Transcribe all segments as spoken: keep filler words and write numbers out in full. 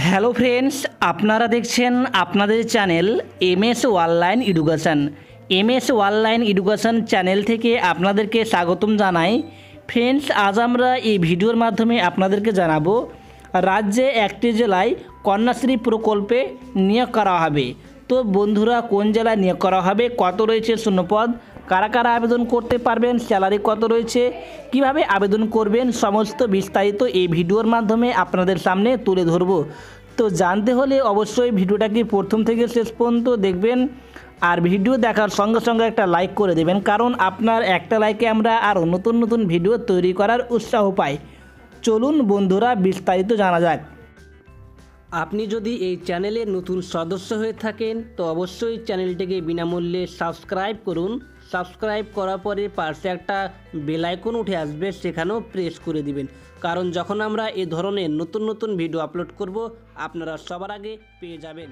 Hello friends, আপনারা দেখছেন আপনাদের channel M S online education. M S online education channel থেকে আপনাদেরকে স্বাগতম জানাই। ফ্রেন্ডস, আজ আমরা এই ভিডিওর মাধ্যমে আপনাদেরকে জানাবো রাজ্যে একটি জেলায় কন্যাশ্রী প্রকল্পে নিয়োগ করা হবে। তো বন্ধুরা, কোন জেলায় নিয়োগ করা হবে, কত রয়েছে শূন্যপদ, কারা কারা আবেদন করতে পারবেন, স্যালারি কত রয়েছে, কিভাবে আবেদন করবেন, সমস্ত বিস্তারিত এই ভিডিওর মাধ্যমে আপনাদের সামনে তুলে ধরব। তো জানতে হলে অবশ্যই ভিডিওটাকে প্রথম থেকে শেষ পর্যন্ত দেখবেন, আর ভিডিও দেখার সঙ্গে সঙ্গে একটা লাইক করে দেবেন, কারণ আপনার একটা লাইকে আমরা আরও নতুন নতুন ভিডিও তৈরি করার উৎসাহ পাই। চলুন বন্ধুরা, বিস্তারিত জানা যাক। আপনি যদি এই চ্যানেলের নতুন সদস্য হয়ে থাকেন তো অবশ্যই চ্যানেলটিকে বিনামূল্যে সাবস্ক্রাইব করুন। সাবস্ক্রাইব করার পরে পাশে একটা বেল আইকন উঠে আসবে, সেখানেও প্রেস করে দিবেন, কারণ যখন আমরা এই ধরনের নতুন নতুন ভিডিও আপলোড করব আপনারা সবার আগে পেয়ে যাবেন।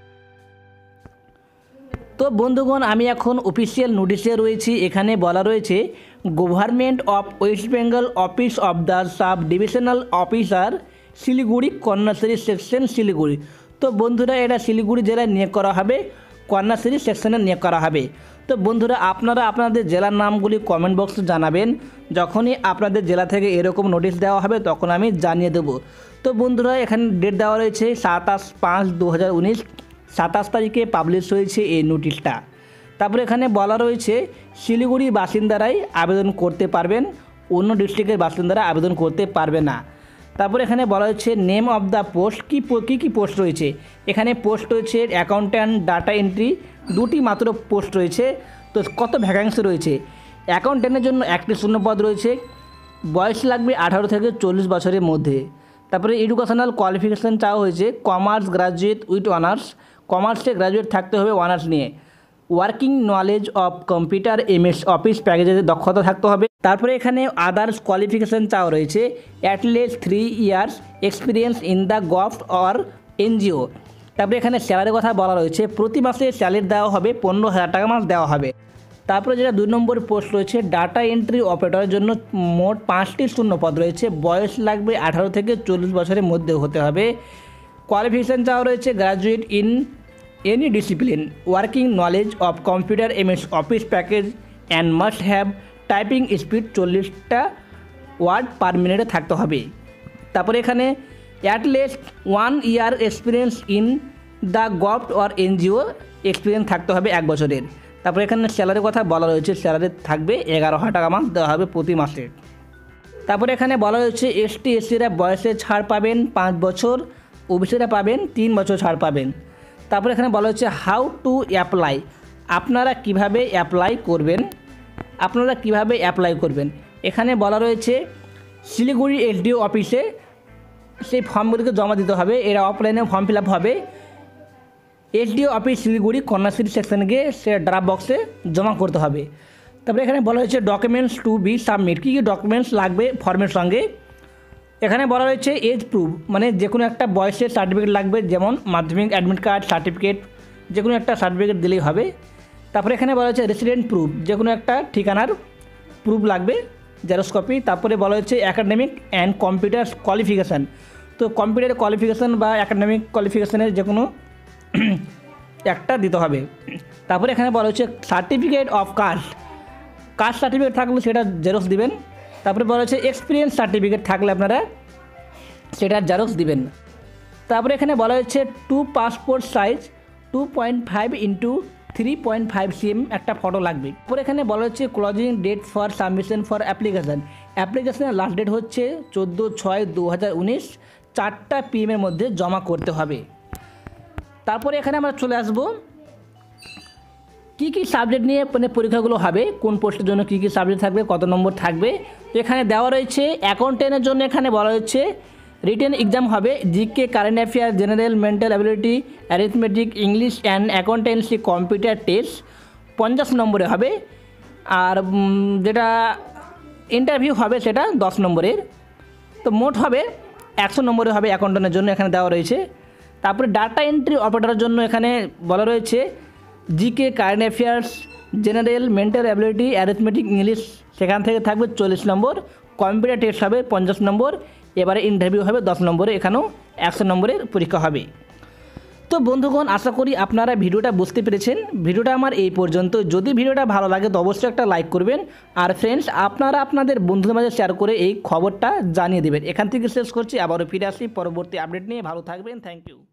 তো বন্ধুগণ, আমি এখন অফিসিয়াল নোটিশে রয়েছি। এখানে বলা রয়েছে government of West Bengal office of the sub divisional officer Siliguri Kanyashree section Siliguri. তো বন্ধুরা, এটা শিলিগুড়ি জেলায় নিয়োগ করা হবে, কন্যাশ্রী সেকশনে নিয়োগ করা হবে। তো বন্ধুরা, আপনারা আপনাদের জেলার নামগুলি কমেন্ট বক্সে জানাবেন। যখনই আপনাদের জেলা থেকে এরকম নোটিশ দেওয়া হবে তখন আমি জানিয়ে দেবো। তো বন্ধুরা, এখানে ডেট দেওয়া রয়েছে সাতাশ পাঁচ দু হাজার উনিশ সাতাশ তারিখে পাবলিশ হয়েছে এই নোটিশটা। তারপরে এখানে বলা রয়েছে শিলিগুড়ি বাসিন্দারাই আবেদন করতে পারবেন, অন্য ডিস্ট্রিক্টের বাসিন্দারা আবেদন করতে পারবে না। তারপরে এখানে বলা হচ্ছে নেম অফ দ্য পোস্ট, কী কী কী পোস্ট রয়েছে। এখানে পোস্ট রয়েছে অ্যাকাউন্ট্যান্ট, ডাটা এন্ট্রি, দুটি মাত্র পোস্ট রয়েছে। তো কত ভ্যাকান্সি রয়েছে? অ্যাকাউন্ট্যান্টের জন্য একটি শূন্যপদ রয়েছে, বয়স লাগবে আঠারো থেকে চল্লিশ বছরের মধ্যে। তারপরে এডুকেশনাল কোয়ালিফিকেশান চাওয়া হয়েছে কমার্স গ্রাজুয়েট উইথ অনার্স, কমার্সে গ্রাজুয়েট থাকতে হবে অনার্স নিয়ে। Working knowledge of computer MS office প্যাকেজের দক্ষতা থাকতে হবে। তারপরে এখানে আদার্স কোয়ালিফিকেশান চাওয়া রয়েছে at least three years experience in the government or NGO. তারপরে এখানে স্যালারির কথা বলা রয়েছে, প্রতি মাসে স্যালারি দেওয়া হবে পনেরো হাজার টাকা মাস দেওয়া হবে। তারপরে যেটা দুই নম্বর পোস্ট রয়েছে ডাটা এন্ট্রি অপারেটরের জন্য মোট পাঁচটি শূন্যপদ রয়েছে, বয়স লাগবে আঠারো থেকে চল্লিশ বছরের মধ্যে হতে হবে। কোয়ালিফিকেশান চাওয়া রয়েছে graduate in any discipline, working knowledge of computer MS office package and must have typing speed চল্লিশটা ওয়ার্ড পার মিনিটে থাকতে হবে। তারপরে এখানে at least one year experience in the government or NGO experience থাকতে হবে এক বছরের। তারপরে এখানে স্যালারির কথা বলা রয়েছে, স্যালারি থাকবে এগারো হাজার টাকা মাস দেওয়া হবে প্রতি মাসে। তারপরে এখানে বলা রয়েছে এসটি এসসিরা বয়সে ছাড় পাবেন পাঁচ বছর, ওবিসিরা পাবেন তিন বছর ছাড় পাবেন। তারপরে এখানে বলা হচ্ছে হাউ টু অ্যাপ্লাই, আপনারা কিভাবে অ্যাপ্লাই করবেন আপনারা কিভাবে অ্যাপ্লাই করবেন। এখানে বলা রয়েছে শিলিগুড়ি এসডিও অফিসে সেই ফর্মগুলিকে জমা দিতে হবে, এরা অফলাইনে ফর্ম ফিল আপ হবে। এসডিও অফিস শিলিগুড়ি কন্যাশ্রী সেকশনে গিয়ে সে ড্রপ বক্সে জমা করতে হবে। তারপরে এখানে বলা হয়েছে ডকুমেন্টস টু বি সাবমিট, কী কী ডকুমেন্টস লাগবে ফর্মের সঙ্গে। এখানে বলা রয়েছে এজ প্রুফ, মানে যে কোনো একটা বয়সের সার্টিফিকেট লাগবে, যেমন মাধ্যমিক অ্যাডমিট কার্ড সার্টিফিকেট, যে কোনো একটা সার্টিফিকেট দিলেই হবে। তারপরে এখানে বলা হচ্ছে রেসিডেন্ট প্রুফ, যে কোনো একটা ঠিকানার প্রুফ লাগবে, জেরক্স কপি। তারপরে বলা হচ্ছে অ্যাকাডেমিক অ্যান্ড কম্পিউটার কোয়ালিফিকেশান, তো কম্পিউটার কোয়ালিফিকেশান বা অ্যাকাডেমিক কোয়ালিফিকেশানের যে কোনো একটা দিতে হবে। তারপরে এখানে বলা হচ্ছে certificate of caste, caste certificate থাকলে সেটা জেরক্স দিবেন। তারপরে বলা হচ্ছে এক্সপিরিয়েন্স সার্টিফিকেট থাকলে আপনারা সেটা জেরক্স দিবেন। তারপরে এখানে বলা হচ্ছে two passport size two point five into three point five CM একটা ফটো লাগবে। তারপরে এখানে বলা হচ্ছে closing date for submission for application, অ্যাপ্লিকেশানের লাস্ট ডেট হচ্ছে চোদ্দো ছয় দু হাজার উনিশ চারটা পিএমের মধ্যে জমা করতে হবে। তারপরে এখানে আমরা চলে আসবো কী কী সাবজেক্ট নিয়ে মানে পরীক্ষাগুলো হবে, কোন পোস্টের জন্য কী কী সাবজেক্ট থাকবে, কত নম্বর থাকবে। তো এখানে দেওয়া রয়েছে অ্যাকাউন্টেন্টের জন্য এখানে বলা হচ্ছে রিটেন এক্সাম হবে, GK, current affair, general, mental ability, arithmetic, English and accountancy computer test পঞ্চাশ নম্বরে হবে। আর যেটা ইন্টারভিউ হবে সেটা দশ নম্বরের। তো মোট হবে একশো নম্বরে হবে অ্যাকাউন্টেন্টের জন্য, এখানে দেওয়া রয়েছে। তারপরে ডাটা এন্ট্রি অপারেটরের জন্য এখানে বলা রয়েছে GK, current affairs, general, mental ability, arithmetic, English, সেখান থেকে থাকবে চল্লিশ নম্বর। কম্পিউটার টেস্ট হবে পঞ্চাশ নম্বর। এবারে ইন্টারভিউ হবে দশ নম্বরে, এখানেও একশো নম্বরের পরীক্ষা হবে। তো বন্ধুগণ, আশা করি আপনারা ভিডিওটা বুঝতে পেরেছেন। ভিডিওটা আমার এই পর্যন্ত। যদি ভিডিওটা ভালো লাগে তো অবশ্যই একটা লাইক করবেন, আর ফ্রেন্ডস আপনারা আপনাদের বন্ধুদের মাঝে শেয়ার করে এই খবরটা জানিয়ে দেবেন। এখান থেকে শেষ করছি, আবারও ফিরে আসি পরবর্তী আপডেট নিয়ে। ভালো থাকবেন, থ্যাংক ইউ।